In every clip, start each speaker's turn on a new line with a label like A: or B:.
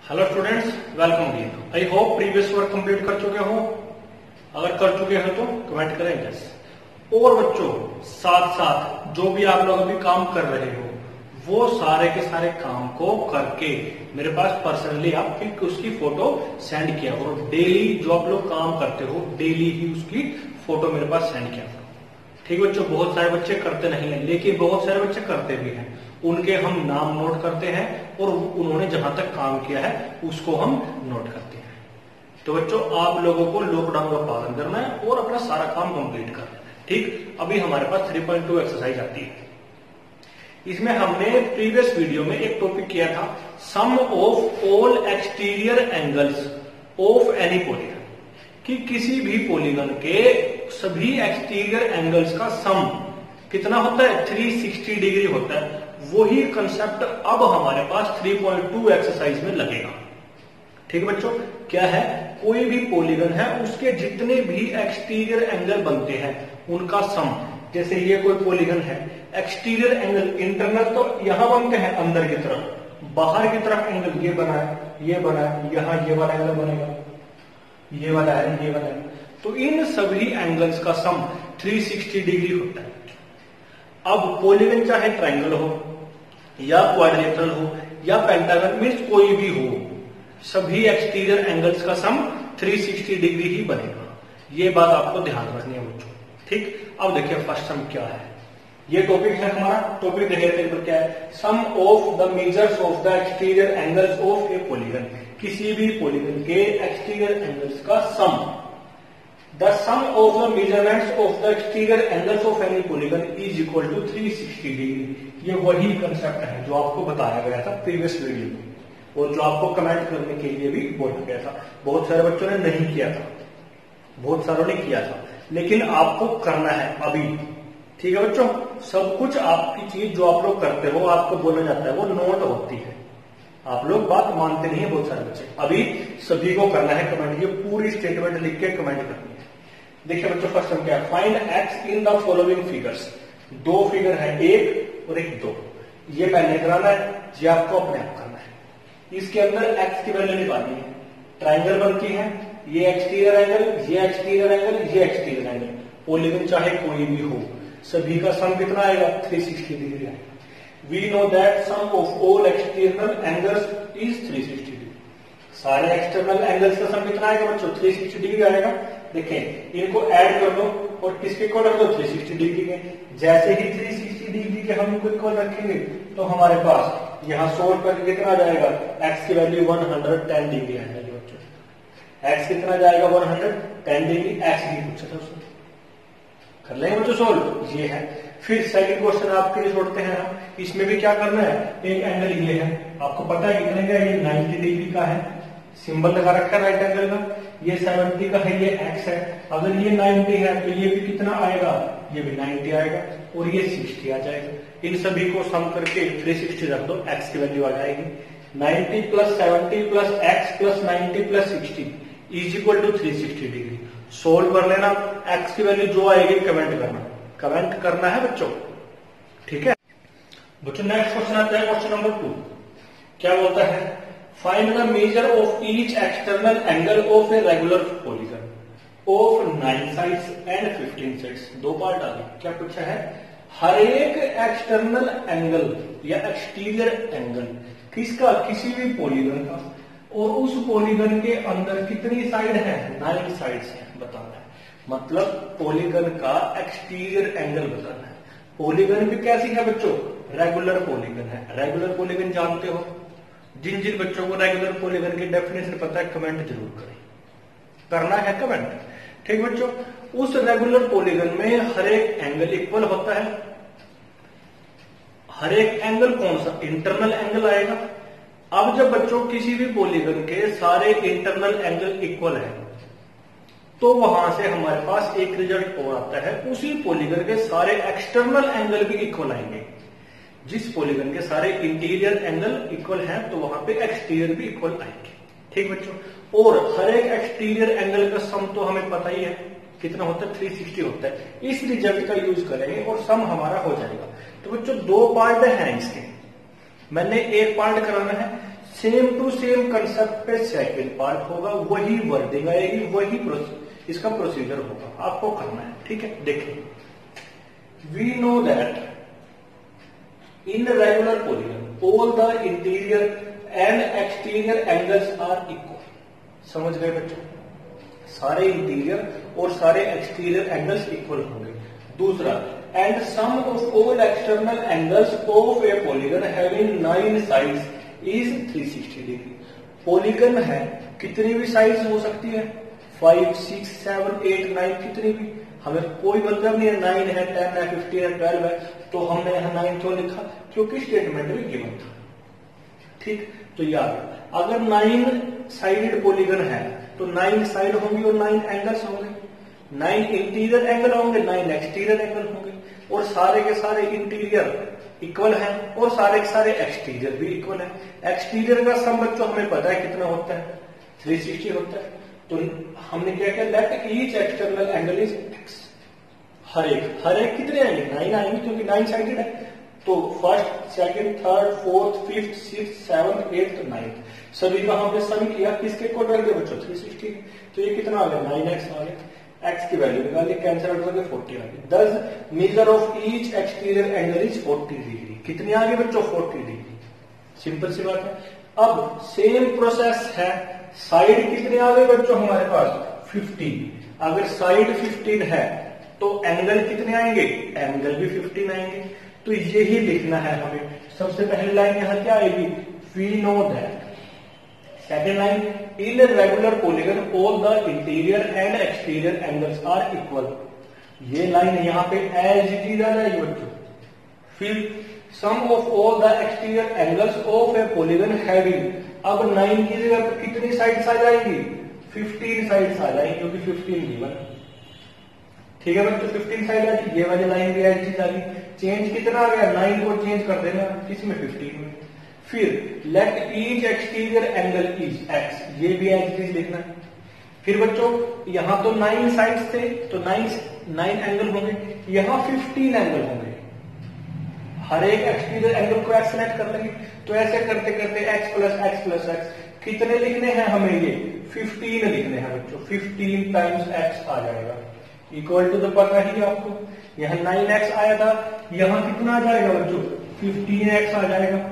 A: Hello students, welcome again. I hope previous work complete कर चुके हो। अगर कर चुके हो तो कमेंट करें यस। और बच्चों, साथ साथ जो भी आप लोग अभी काम कर रहे हो वो सारे के सारे काम को करके मेरे पास पर्सनली आप फिर उसकी फोटो सेंड किया करो। डेली जो आप लोग काम करते हो डेली ही उसकी फोटो मेरे पास सेंड किया करो। ठीक बच्चों, बहुत सारे बच्चे करते नहीं है, लेकिन बहुत सारे बच्चे करते भी हैं। उनके हम नाम नोट करते हैं और उन्होंने जहां तक काम किया है उसको हम नोट करते हैं। तो बच्चों, आप लोगों को लॉकडाउन का पालन करना है और अपना सारा काम कंप्लीट करना है। ठीक, अभी हमारे पास 3.2 एक्सरसाइज आती है। इसमें हमने प्रीवियस वीडियो में एक टॉपिक किया था, sum of all exterior angles of any polygon, कि किसी भी पॉलीगन के सभी एक्सटीरियर एंगल्स का सम कितना होता है, 360 डिग्री होता है। वही कंसेप्ट अब हमारे पास 3.2 एक्सरसाइज में लगेगा। ठीक बच्चों, क्या है, कोई भी पॉलीगन है उसके जितने भी एक्सटीरियर एंगल बनते हैं उनका सम। जैसे ये कोई पॉलीगन है, एक्सटीरियर एंगल इंटरनल तो यहां बनते हैं अंदर की तरफ, बाहर की तरफ एंगल ये बना है, ये बना है, यहां ये वाला एंगल बनेगा, ये वाला है, ये वाला है। तो इन सभी एंगल्स का सम 360 डिग्री होता है। अब पॉलीगन चाहे ट्रायंगल हो या क्वाड्रिलेटरल हो या पेंटागन, मीन्स कोई भी हो, सभी एक्सटीरियर एंगल्स का सम 360 डिग्री ही बनेगा। ये बात आपको ध्यान रखनी है बच्चों। ठीक, अब देखिए फर्स्ट सम क्या है। ये टॉपिक है हमारा, टॉपिक देखिए क्या है, sum of the measures of the exterior angles of a polygon. किसी भी पॉलीगन के एक्सटीरियर एंगल्स का सम। The sum of the measurements of the exterior angles of any polygon is equal to 360 degree। ये वही concept है जो आपको बताया गया था प्रीवियस वीडियो में और जो आपको कमेंट करने के लिए भी बोला गया था। बहुत सारे बच्चों ने नहीं किया था, बहुत सारों ने किया था, लेकिन आपको करना है अभी। ठीक है बच्चों, सब कुछ आपकी चीज जो आप लोग करते हो, आपको बोला जाता है, वो नोट होती है। आप लोग बात मानते नहीं है बहुत सारे बच्चे। अभी सभी को करना है कमेंट, ये पूरी स्टेटमेंट लिख के कमेंट करनी है। देखिए बच्चों, फर्स्ट हम क्या है, find x in the following figures. दो फिगर है, एक और एक दो। ये पहले कराना है, ये आपको अपने आप करना है। इसके अंदर एक्स की वैल्यू निकालनी है। ट्रायंगल बनती है, ये एक्सटीरियर एंगल, ये एक्सटीरियर एंगल, ये एक्सटीरियर एंगल। पॉलीगन चाहे कोई भी हो, सभी का सम कितना आएगा, 360 डिग्री आएगा। We know that sum of all external angles is 360 degree. सारे एक्सटर्नल एंगल्स का सम कितना आएगा बच्चों, 360 डिग्री आएगा। देखें, इनको ऐड कर दो और किसके इक्वल रख दो, 360 डिग्री के। जैसे ही 360 डिग्री के हम इनको इक्वल रखेंगे तो हमारे पास यहाँ सोल्व करके कितना आ जाएगा, एक्स की वैल्यू 110 डिग्री आ जाएगी बच्चों। एक्स कितना जाएगा, 110 डिग्री। एक्स भी पूछा था उसने, कर लेंगे बच्चों सोल्व। ये है। फिर सेकंड क्वेश्चन आपके लिए छोड़ते हैं हम। इसमें भी क्या करना है, एक एंगल ये है, आपको पता है कितने का, ये 90 डिग्री का है, सिंबल लगा रखा है राइट एंगल का। ये 70 का है, ये एक्स है। अगर ये 90 है तो ये भी कितना आएगा, ये भी 90 आएगा और ये 60 आ जाएगा। इन सभी को सम करके 360 रख दो, एक्स की वैल्यू आ जाएगी 90 plus 70 plus x plus 90 plus 60 is equal to 360 degree. Solve कर लेना, एक्स की वैल्यू जो आएगी कमेंट करना, कमेंट करना है बच्चों। ठीक है बच्चों, नेक्स्ट क्वेश्चन आता है, क्वेश्चन नंबर 2। क्या बोलता है, find the measure of each external angle of a regular polygon of 9 sides and 15 sides. दो पार्ट आ गए। क्या पूछा है, हर एक एक्सटर्नल एंगल या एक्सटीरियर एंगल किसका, किसी भी पॉलीगन का, और उस पॉलीगन के अंदर कितनी साइड है, 9 साइड्स है, बताना है। मतलब पॉलीगन का एक्सटीरियर एंगल बताना है। पॉलीगन भी कैसी है बच्चों, रेगुलर पॉलीगन है। रेगुलर पॉलीगन जानते हो, जिन जिन बच्चों को रेगुलर पॉलीगन की डेफिनेशन पता है कमेंट जरूर करें, करना है कमेंट। ठीक बच्चों, उस रेगुलर पॉलीगन में हर एक एंगल इक्वल होता है। हर एक एंगल कौन सा, इंटरनल एंगल आएगा। अब जब बच्चों किसी भी पॉलीगन के सारे इंटरनल एंगल इक्वल है तो वहां से हमारे पास एक रिजल्ट और आता है, उसी पॉलीगन के सारे एक्सटर्नल एंगल भी इक्वल आएंगे। जिस पॉलीगन के सारे इंटीरियर एंगल इक्वल हैं तो वहां पे एक्सटीरियर भी इक्वल आएंगे। ठीक बच्चों, और हर एक एक्सटीरियर एंगल का सम तो हमें पता ही है कितना होता है, 360 होता है। इस रिजल्ट का यूज करेंगे और सम हमारा हो जाएगा। तो बच्चों, दो पार्ट हैं इसके, मैंने एक पार्ट कराना है सेम टू सेम कंसेप्ट पे सेकंड पार्ट होगा, वही वर्डिंग आएगी, वही इसका प्रोसीजर होगा, आपको करना है। ठीक है, देखिए, we know that in regular polygon all the interior and exterior angles are equal. समझ गए बच्चों, सारे इंटीरियर और सारे एक्सटीरियर एंगल्स इक्वल होंगे। दूसरा, and sum of all external angles of a polygon having 9 sides is 360 degree. Polygon है, कितनी भी साइड्स हो सकती है, 5, 6, 7, 8, 9, कितनी भी, हमें कोई मतलब नहीं है 9 है, 10 है, 15 है, 12 है, तो हमने यहां 9 क्यों लिखा, क्योंकि स्टेटमेंट में गिवन था। ठीक, तो याद, अगर 9 साइडेड पॉलीगन है तो 9 साइड होंगी और 9 एंगल्स होंगे, 9 इंटीरियर एंगल होंगे, 9 एक्सटीरियर एंगल होंगे, और सारे के सारे इंटीरियर इक्वल हैं और सारे के सारे एक्सटीरियर भी इक्वल हैं। एक्सटीरियर का सम बच्चों हमें पता है कितना होता है, 360 होता है। तो हमने क्या किया, let each external angle is x. हर एक कितने आएंगे, 9 आएंगे, क्योंकि 9 साइडेड है। तो first, second, third, fourth, fifth, sixth, seventh, eighth, ninth, सभी का हमने सम किया, किसके अकॉर्डिंग के बच्चों, 360। तो ये कितना आ गया, 9x आ गया। एक्स की वैल्यू निकाली, कैंसिल आउट करके 40 आ गई। Thus measure of each exterior angle is 40 degree. कितनी आ गई बच्चों, 40 डिग्री। सिंपल सी बात है। अब सेम प्रोसेस है, साइड कितने आ गए बच्चों हमारे पास, 15। अगर साइड 15 है तो एंगल कितने आएंगे, एंगल भी 15 आएंगे। तो यही लिखना है हमें। सबसे पहली लाइन यहां क्या आएगी, we know that. Second line, in regular polygon all the interior and exterior angles are equal. ये लाइन यहां पे एज इट इज आ जाएगी बच्चों। फिर sum of all the exterior angles of a polygon having, अब 9 की जगह कितनी साइड्स आ जाएंगी, 15 साइड्स आ जाएंगी, क्योंकि 15 गिवन। ठीक है बच्चों, 15 साइड आ गई, ये वाली लाइन भी एज इट इज आ गई। चेंज कितना आ गया, 9 को चेंज कर देना किसमें, 15 में। फिर let each exterior angle is x, ये भी एज इट इज लिखना है। फिर बच्चों यहां तो 9 साइड्स थे, तो 9 एंगल होंगे, यहां 15 एंगल होंगे। हर एक एक्सटीरियर एंगल को एक्स सेलेक्ट कर लेंगे। तो ऐसे करते करते x plus x plus x कितने लिखने हैं हमें, ये 15 लिखने हैं बच्चों। 15 टाइम्स x आ जाएगा, इक्वल टू तो पता ही आपको, यहां 9x आया था, यहां कितना आ जाएगा बच्चों, 15x आ जाएगा।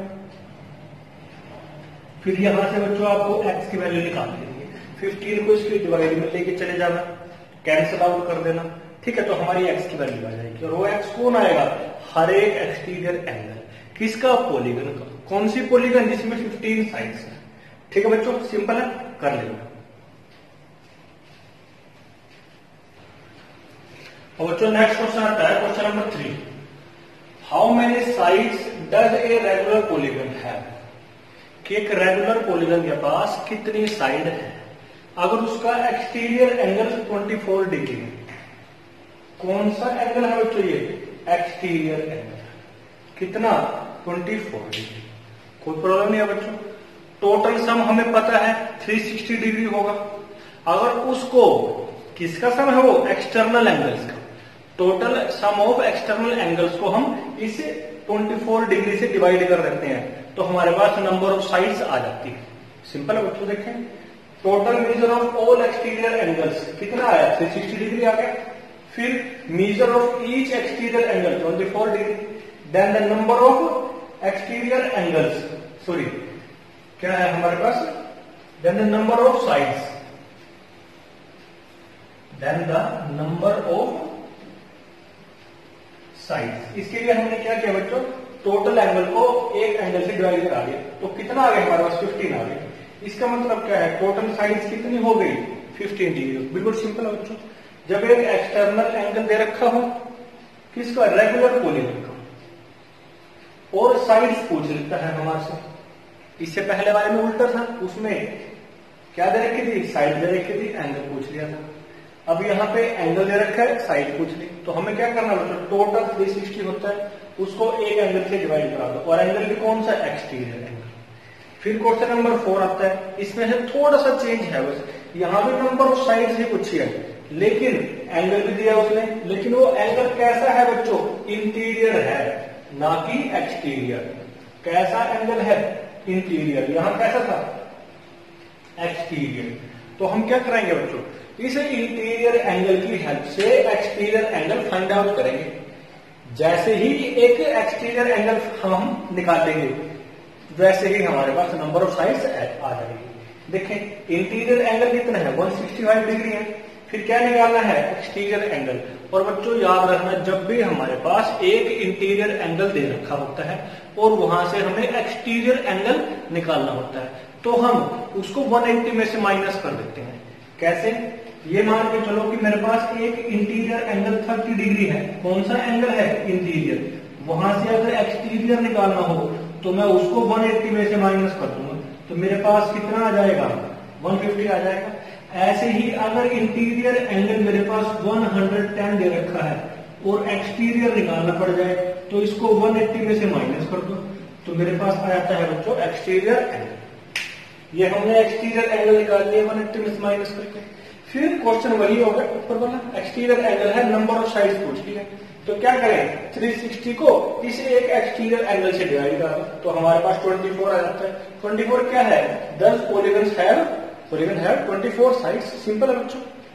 A: फिर यहां से बच्चों आपको x की वैल्यू निकाल देंगे, 15 को इसके डिवाइड में लेके चले जाना, कैंसिल आउट कर देना। ठीक है, तो हमारी x की वैल्यू आ जाएगी। और वो x कौन आएगा, हर एक एक्सटीरियर एंगल किसका, पॉलीगन का। कौन सी पॉलीगन, जिसमें 15 साइड्स है। ठीक है बच्चों, सिंपल है, कर लेना। और बच्चों नेक्स्ट क्वेश्चन आता है, question number 3। How many sides does a regular polygon have. कि एक रेगुलर पॉलीगन के पास कितनी साइड है। अगर उसका एक्सटीरियर एंगल 24 डिग्री है, कौन सा एंगल है बच्चों, ये एक्सटीरियर एंगल कितना, 24 डिग्री। कोई प्रॉब्लम नहीं है बच्चों। टोटल सम हमें पता है 360 डिग्री होगा। अगर उसको, किसका सम है वो, एक्सटर्नल एंगल्स का, total sum of external angles को हम इस 24 डिग्री से डिवाइड कर देते हैं, तो हमारे पास नंबर ऑफ साइड्स आ जाती है। सिंपल है बच्चों, देखें, total measure of all exterior angles कितना आया, 360 डिग्री आ गया। फिर measure of each exterior angle 24 degree, then the number of exterior angles, sorry क्या है हमारे पास, then the number of sides, then the number of sides. इसके लिए हमने क्या किया बच्चों, टोटल एंगल को एक एंगल से डिवाइड करा दिया, तो कितना आ गया हमारे पास, 15 आ गया। इसका मतलब क्या है, टोटल साइड्स कितनी हो गई, 15 डिग्री। बिल्कुल सिंपल है बच्चों। जब एक एक्सटर्नल एंगल दे रखा हो, किसका, रेगुलर पॉलीगन का, और साइड्स पूछ लेता है हमारे से। इससे पहले वाले में उल्टा था, उसमें क्या दे रखी थी, साइड दे रखी थी, एंगल पूछ लिया था। अब यहाँ पे एंगल दे रखा है, साइड पूछ ली, तो हमें क्या करना है, टोटल 360 होता है, उसको एक एंगल से डिवाइड करा दो, और एंगल भी कौन सा, एक्सटीरियर एंगल। फिर क्वेश्चन नंबर 4 आता है, इसमें से थोड़ा सा चेंज है बस, यहाँ भी नंबर ऑफ साइड ही पूछी है, लेकिन एंगल भी दिया उसने, लेकिन वो एंगल कैसा है बच्चों, इंटीरियर है, ना कि एक्सटीरियर। कैसा एंगल है, इंटीरियर, यहां कैसा था एक्सटीरियर। तो हम क्या करेंगे बच्चों, इस इंटीरियर एंगल की हेल्प से एक्सटीरियर एंगल फाइंड आउट करेंगे। जैसे ही एक एक्सटीरियर एंगल हम निकालेंगे वैसे ही हमारे पास नंबर ऑफ साइड्स आ जाएगी। देखें इंटीरियर एंगल कितना है 165 डिग्री है, फिर क्या निकालना है एक्सटीरियर एंगल। और बच्चों याद रखना जब भी हमारे पास एक इंटीरियर एंगल दे रखा होता है और वहां से हमें एक्सटीरियर एंगल निकालना होता है तो हम उसको 180 में से माइनस कर देते हैं। कैसे, ये मान के चलो कि मेरे पास एक इंटीरियर एंगल 30 डिग्री है। कौन सा एंगल है इंटीरियर, वहां से अगर एक्सटीरियर निकालना हो तो मैं उसको 180 में से माइनस कर दूंगा तो मेरे पास कितना आ जाएगा 150 आ जाएगा। ऐसे ही अगर इंटीरियर एंगल मेरे पास 110 दे रखा है और एक्सटीरियर निकालना पड़ जाए तो इसको 180 में से माइनस कर दो तो मेरे पास आ जाता है बच्चों एक्सटीरियर एंगल। ये हमने एक्सटीरियर एंगल निकाल लिया 180 में से माइनस करके। फिर क्वेश्चन वही होगा ऊपर वाला, एक्सटीरियर एंगल है, नंबर ऑफ साइड्स पूछ लिया तो क्या करें 360 को इस एक एक्सटीरियर एंगल से डिवाइड कर दो तो हमारे पास 24 आ जाता है। 24 क्या है 10 पॉलीगन हैव 24 साइड्स। सिंपल है बच्चों।